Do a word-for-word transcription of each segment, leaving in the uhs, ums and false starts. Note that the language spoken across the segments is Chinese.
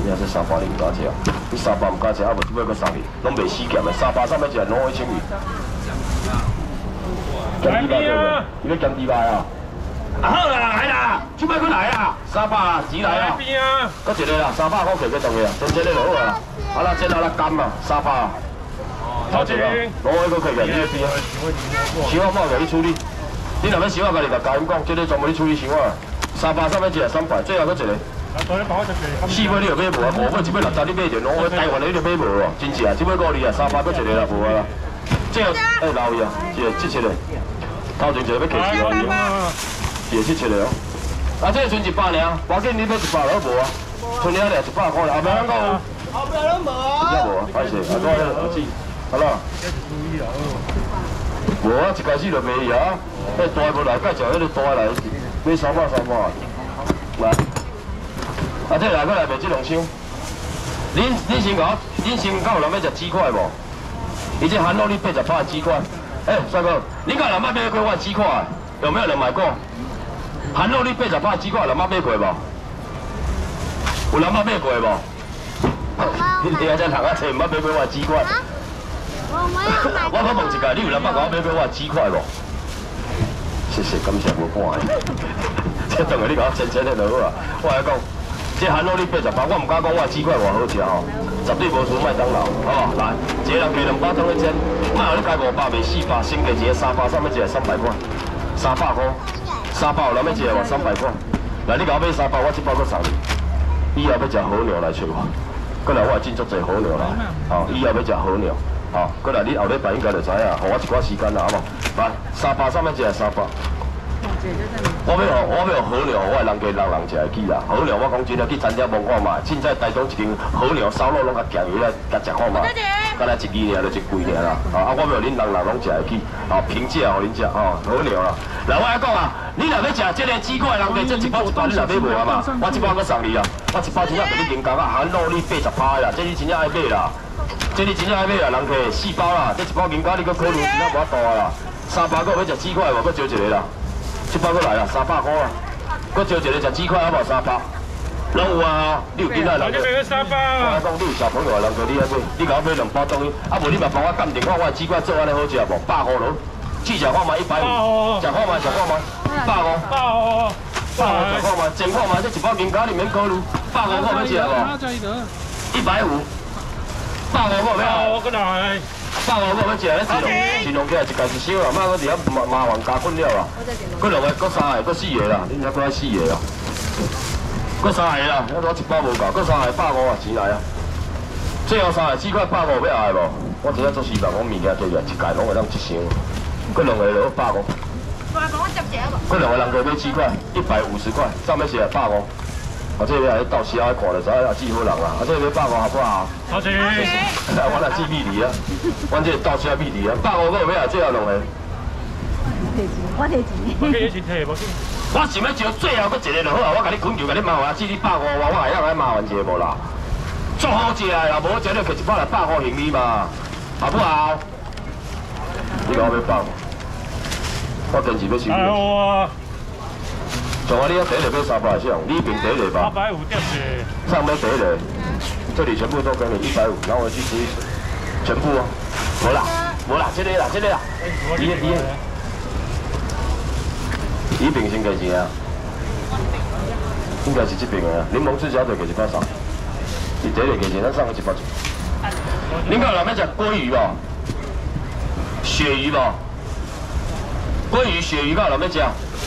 你啊这三百你唔敢食，你三百唔敢食，啊无即摆搁送你，拢袂死咸的。三百上尾一个两一千二。咸猪排对不？你要咸猪排啊？啊好啦，来啦，即摆搁来啊，三百啊，钱来啊。边啊？搁一个啦，三百块摕去当个啊，真真的就好啊。啊啦，煎啊啦干嘛，三百啊。头前啊，两个搁摕去，你那边啊。小我冇甲你处理，你若要小我甲你甲教因讲，这个专门你处理小我。三百上尾一个三百，最后搁一个。 四尾你就买无啊？无尾一尾六十你买着，两尾台湾的你就买无哦，真是啊！这尾五二啊，三百搁一个啦，无啊啦。这个哎老伊啊，这个七七的，头前一个要客气哦，这个七七的哦。啊，这个剩一百尔，我紧你买一百了无啊？剩了了一百块了，后壁啷个？后壁拢无啊？真正无啊，歹势，啊，我迄个儿子，好啦。无啊，一开始就卖伊啊，迄大无来，介绍迄个大来，买三百三百，来。 啊，这来过来卖这两箱。恁恁先讲，恁先讲有人要食鸡块无？伊这韩肉你八十块鸡块。哎，帅哥，你敢有人买买过我鸡块？有没有人买过？韩肉你八十块鸡块，有人买买过无？有人买买过无？你听这人啊，找唔捌买过我鸡块？我可问一下，你有人捌甲我买过我鸡块无？谢谢，感谢无半个。这当下你甲我真真的就好啊，我来讲。 这韩肉你八十八，我唔敢讲我鸡块偌好食吼，绝对无输麦当劳，好不？来，一个人加两百汤去煎，卖互你加五百卖四百，先加一个三百，上面一个三百块，三百块，三百有人要一个话三百块，来你甲我买三百，我这包搁送你。以后要食好牛来找我，过来我会进足济好牛啦，吼，以后要食好牛，吼，过来你后礼拜应该就知影，互我一寡时间啦，好无？来，三百上面一个三百。 我要学，我要学好牛，我的人家人人食会起啦。好牛，我讲真啊，去餐厅望看嘛。凊彩台中一间好牛烧肉，拢甲咸鱼来甲食看嘛。敢若一支尔，就一贵尔啦。啊，我要恁人人拢食会起，啊，平价互恁食，吼，好牛啦。来，我来讲啊，你若要食这个鸡块，人家这一包一包你若买无啊嘛？我一包搁送你啊，我一包真正给你人工啊，含肉你八十趴啦，这你真正爱买啦，这你真正爱买啦，人家四包啦，这一包人工你搁考虑真正无法度啦。三包搁要食鸡块无？搁招一个啦。 这包过来啦，三百块啊！搁招一个食鸡块，好无三百？拢有啊！你有囡仔人？我讲你有小朋友，人家你爱买，你甲我买两包当去，啊无你嘛帮我鉴定看我的鸡块做安尼好食无？百五咯，试食看嘛一百五，食看嘛食看嘛，百五，百五，百五食看嘛，煎看嘛，这一包人家你免考虑，百五我要食无？一百五，百五我要。我过来。 百五我要食，咧自动自动起来一家一箱啦，莫搁伫遐麻麻烦加粉料啦。搁两个，搁三个，搁四个啦，恁遐搁爱四个啦。搁三个啦，遐我一包无够，搁三个百五啊，钱来啊。最后三个四块百五要爱无？我真正做四百，我物件摕来一家拢会当一箱。搁两个就百五。百五我接一个。搁两个人家买四块，一百五十块，上面写百五。 啊，这个到时候看就知影记好人啦。啊，这个百五好不好？好吃。我来记秘离啊，阮这到时候秘离啊，百五个有要最后两个。我提钱，我提钱。我提钱提，无紧。我想要招最后搁一个就好啊，我甲你滚球，甲你麻烦，至你百五我我会晓来麻烦一下无啦？做好食啦，无食你摕一包来百五行李嘛，好不好？你讲要百五，我坚持要收。哎我。 像我你遐第一个买三百是用，你平第一个吧？三百五点子。上面第一个，这里全部都给你一百五，然后我去吃一吃，全部哦。无啦，无啦，这个啦，这个啦。你你你平先给钱啊？应该是这边的啊。柠檬赤椒就给一百三，你第一个给钱，咱上个一百九。恁个有人要食鲑鱼无？鳕鱼无？鲑鱼、鳕鱼，个有人要食？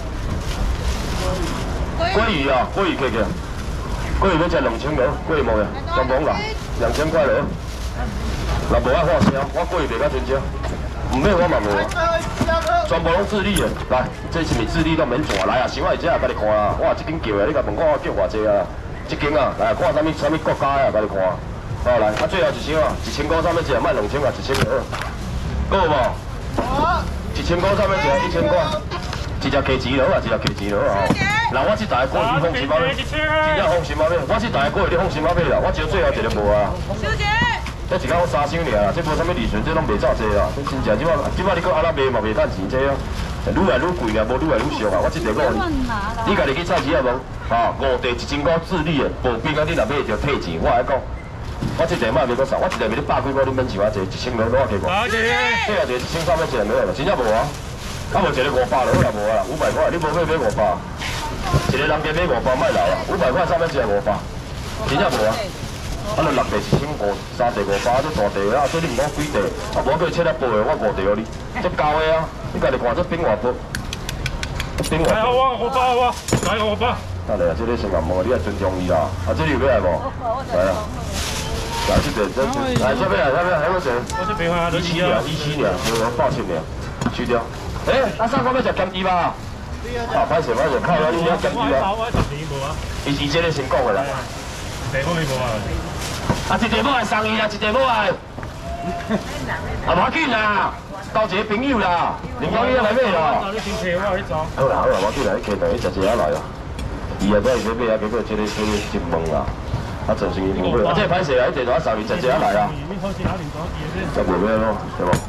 鲑鱼啊，鲑鱼客客，鲑鱼要食两千多，鲑鱼冇呀，全部啦，两千块了。若无爱花销，我鲑鱼袂较真少，唔免我嘛无。全部拢智利的，来，这是咪智利都免转来啊？想爱食啊，甲你看啊，我这间叫的，你甲问我我叫偌济啊？这间啊，来看啥物啥物国家啊，甲你看。好来，啊最后一箱啊，一千块上面食，卖两千啊，一千二。够无？一千块上面食，一千块。 一只鸡翅螺啊，一只鸡翅螺啊！嗱，我这台过去放心包尾，真正放心包尾。我这台过去你放心包尾啦，我只最后一个无啊。小姐，这一间我三箱尔啦，这无啥物利润，这拢袂走济啦。真正即摆即摆你搁阿拉卖嘛袂趁钱济啊。这愈来愈贵啊，无愈来愈俗啊。我这个五年，你家己去菜市啊问，啊五地一千块自理的，无边讲你若买着退钱，我来讲，我这个卖袂够少，我一个卖你百几块，你免钱我坐一千两，攞我几块？对啊，就一千三百一个没有啦，真正无啊。啊无一个五百了，我也无啊，五百块，你无买买五百，一个人家买五百卖老啊，五百块三百一个五百，真正无啊。 啊，你六地一千五，三地五百，这大地啊，所以你唔讲几地，啊，无叫七粒八的，我五地哦你，这高的啊，你家己看这冰外坡，冰外坡。来我五百我，来五百。得嚟啊，这里先咁冇，你係尊重伊啦。啊，这里有咩係冇？嚟啊，嚟这边，这嚟这边啊，这边喺嗰度。我这边啊，一七年，一七年，我八千年，去掉。誒，阿生講咩就減啲吧？啊，歹勢歹勢，靠啦，你而家減啲啦。伊伊這個先講嘅啦。地方你冇啊？ 啊，一地冇来送伊啦，一地冇来，啊，唔要紧啦，交一个朋友啦，林讲你来买啦。好啦好啦，我进来去等伊食一下来啦。伊啊，都系要买啊，结果这个这个真懵啦，啊，真是伊唔买，啊，这歹势啊，一地就送伊食一下来啦。就无买咯，对无？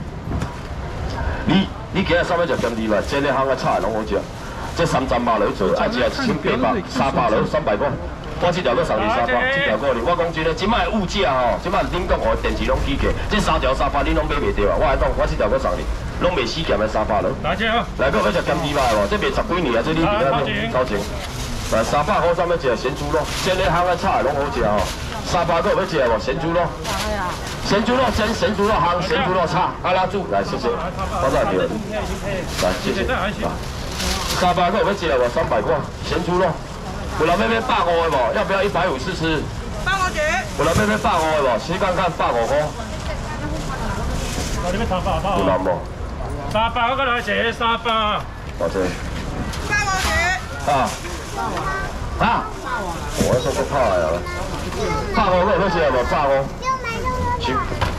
你你今日三百就减啲啦，这个行个菜拢好食，这三trăm八落去做，啊，只系一千八百，三百落三百块。 我这条都送你三百，这条过年，我讲真嘞，即摆物价吼，即摆恁讲哦，电池拢起价，这三条三百恁拢买袂着啊！我来讲，我这条我送你，拢袂死咸的三百咯。来这哦，来个要食咸猪肉无？这卖十几年啊，这你比较高钱。来三百块上面食咸猪肉，这个行个菜拢好食哦。三百个要食无？咸猪肉。咸猪肉蒸，咸猪肉烘，咸猪肉炒，阿拉煮来谢谢，我再给。来谢谢。三百个要食无？三百块咸猪肉。 有人要买百五的无？要不要一百五试吃？百五折。有人要买百五的无？试看看百五块。我你要三百百五。有人无？三百我个来一三百。多少？百五折。啊。啊。我说不怕呀。百五个要食无？百五。去。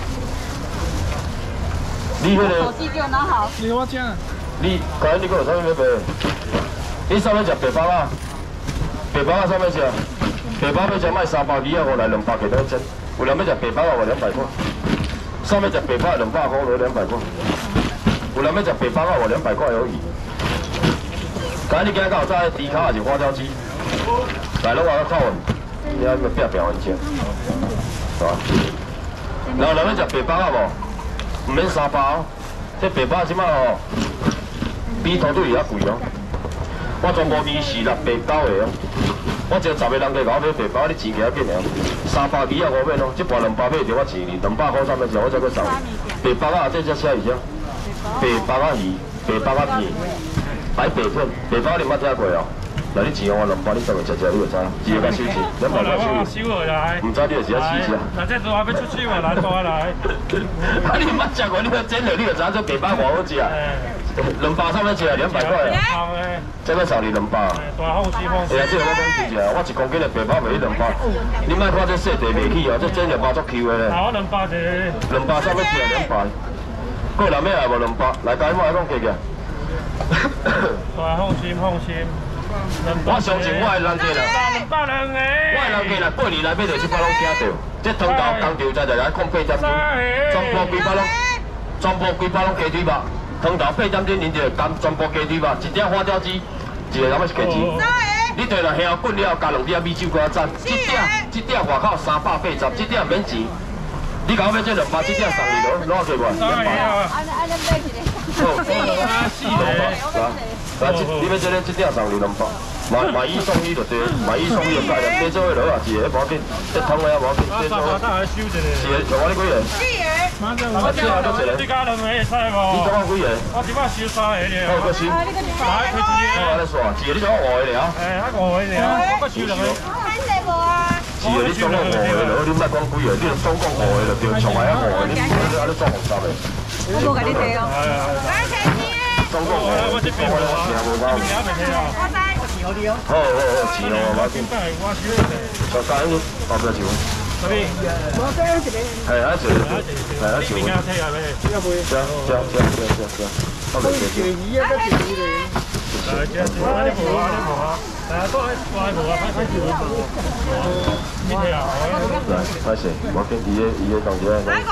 你迄个。手机给我拿好。你给我讲。你，刚才你跟我上面要买？你上面食白包啊？ 白包啊，啥物事啊？白包要食卖三百二啊，我来两百几多钱？有人要食白包啊，我两百块。啥物食白包两百块，我两百块。有人要食白包啊，我两百块而已。刚才你今日有在迪卡还是花雕鸡？来，拢我靠稳，你还没变变完钱，是吧？然后人要食白包啊无？唔免三百哦，这白包即摆哦，比土堆遐贵哦。 我全部二四六八九个哦，我只十个人加我买白包，你钱加紧哦。三百二啊五免咯，这盘两百买着我钱哩，两百块三百钱我再去送。白包啊，这只写一下，白包啊鱼，白包啊片，摆白片，白包你捌听过哦？那你钱我两百，你当然食食你就知，一个甲收钱，两百块收。收落来。唔知你就是要试一下。那这做还要出手啊，来过来。啊，你捌食过，你要煎了，你就知这白包偌好食啊。 两百三百钱啊，两百块啊，这个送你两百。大放心放心。哎呀，这个我讲真正，我一公斤的白包卖你两百，你莫看这细地卖起哦，这真就包足 Q 的咧。好，两百一。两百三百钱啊，两百。过人咩来无两百？来，家己莫来讲价价。大放心放心。我相信我的人家啦，两百两个。我的人家啦，过年来买着这包拢惊到，这汤头工条在在来控八点钟，全部几包拢，全部几包拢鸡腿肉。 汤头八点钟，恁就干全部鸡腿肉，一只花雕鸡，一个咁是鸡翅。你对了，香滚了，加两点米酒瓜赞。一只一只外口三百八十，一只免钱。你讲要这两百，这只送你咯，攞去无？两百。安尼安尼买一个。好，四个。来，这你要这个这只送你两百，买买一送一就对，买一送一就介了，买做个落啊，一个无要紧，这汤个也无要紧，这做。是个，像我你几个？四个。啊，这下都一个。你家两个菜无？你总共几个？我即摆收三个了。好，个收。来，开始。我安尼算，一个你总共五个了。哎，啊五个了，我搁收两个。看细无啊？是个，你总共五个了，你莫讲几个，你总共五个了，对，上来啊五个，你你安尼做红三个。我无甲你提哦。来，开始。总共五个，我这边我我听无够。我知。好好好，钱哦，我紧。小三个，八百钱。这边。我这一个。系啊，一个。系啊，一个。行行行行行行，我嚟接住。二啊，一住你。嚟接住，呢部啊，呢部啊，係啊，都係怪部啊，快快住呢部。呢部啊，嚟，快些，我見二嘅二嘅同志。買個班啊！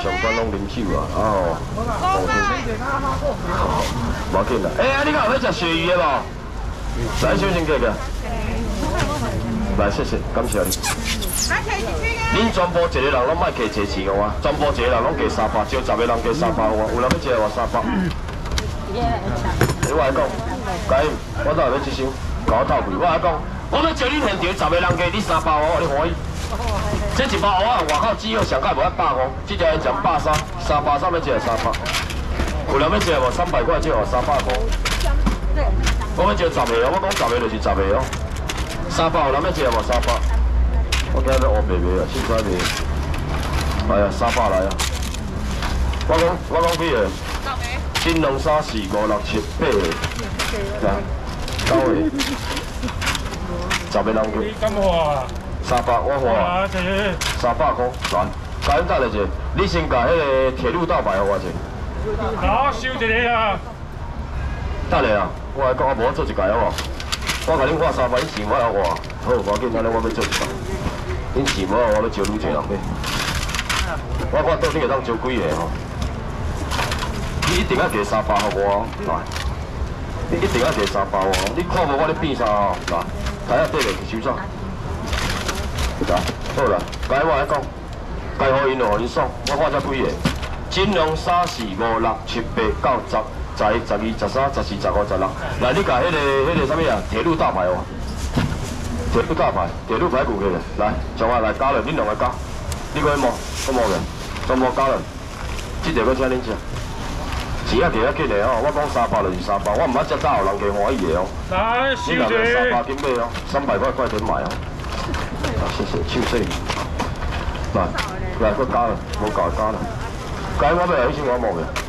上班拢啉酒啊，啊吼，无要紧啦。哎，啊，你敢有要食鳕鱼的无？来，小心客个。来，谢谢，感谢你。恁全部一个人拢莫加济钱我，全部一个人拢加三百，少十个人加三百我，有人要食我三百。你我来讲，该我哪会要接收？甲我斗气，我来讲，我要招恁现场十个人加你三百我，你欢喜？这一包我外口只有上盖无一百五，这条讲百三，三百三要食三百。有人要食无？三百块只有三百块。我要招十个哦，我讲十个就是十个哦。三百有人要食无？三百。我今日要乌白卖啊，凊彩卖。来啊，三百来啊！我讲我讲几个？一、两、三、四、五、六、七、八个，来，九个，十个人个。你敢花？三百，我花。三百块，来，甲恁等下者，你先甲迄个铁路道牌互我者。好，收一个啊。等下啊，我来讲，我无做一届好无？我甲恁花三百，恁钱我要花。好，无要紧，安尼我要做一届。恁钱无我要招愈济人买。我看到你会当招几个吼？你一定要加三百互我，来，你一定要加三百哦。你看无我咧变啥哦？来，睇下对落去收啥？来，好啦，该我来讲，该互因就互因爽。我看这几个，一、两、三、四、五、六、七、八、九、十、十一、十二、十三、十四、十五、十六。来，你甲迄个、迄个啥物啊？铁路大牌哦，铁路大牌，铁路排骨起来。来，将我来加了，恁两个加。你个无？我无个，全部加了。这个我请恁吃。钱啊，摕啊紧的哦！我讲三百就是三百，我唔捌只早有人加欢喜的哦。来，你若要三百斤买哦，三百块快点买哦。谢谢，手势。来，来，搁加了，无够加了。加我买，以前我冇嘅。